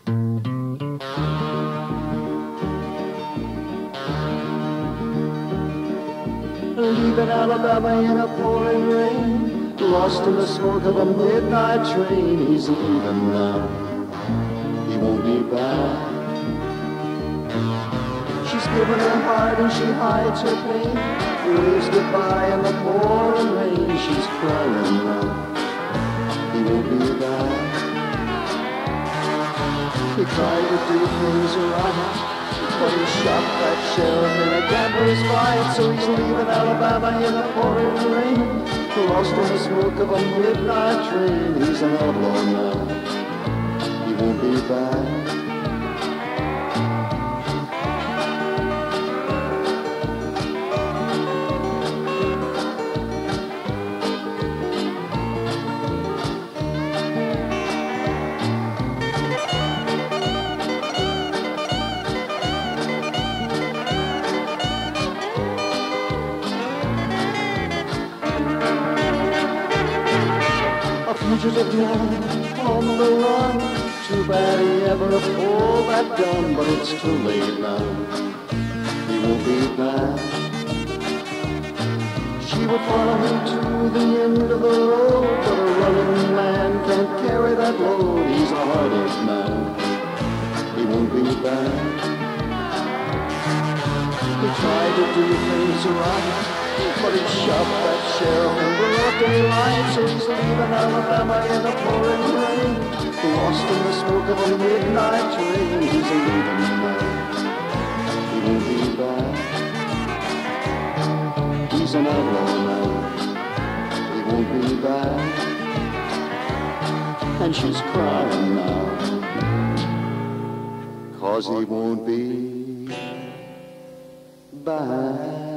Leaving Alabama in a pouring rain, lost in the smoke of a midnight train. He's leaving now, he won't be back. She's given her heart and she hides her pain, waves goodbye in the pouring rain. She's crying now, he won't be back. He tried to do things right, but he shot that sheriff in a gambler's fight. So he's leaving Alabama in the pouring rain, lost in the smoke of a midnight train. He's an outlaw now, he won't be back. Fugitive now, on the run. Too bad he ever pulled that gun, but it's too late now, he won't be back. She would follow him to the end of the road, but a running man can't carry that load. He's a heartache now, he won't be back. He tried to do things right, but he shot that sheriff in broad daylight. So he's leaving Alabama in the pouring rain, lost in the smoke of a midnight train. He's leaving now, he won't be back. He's an outlaw now, he won't be back. And she's crying now, 'cause he won't be back.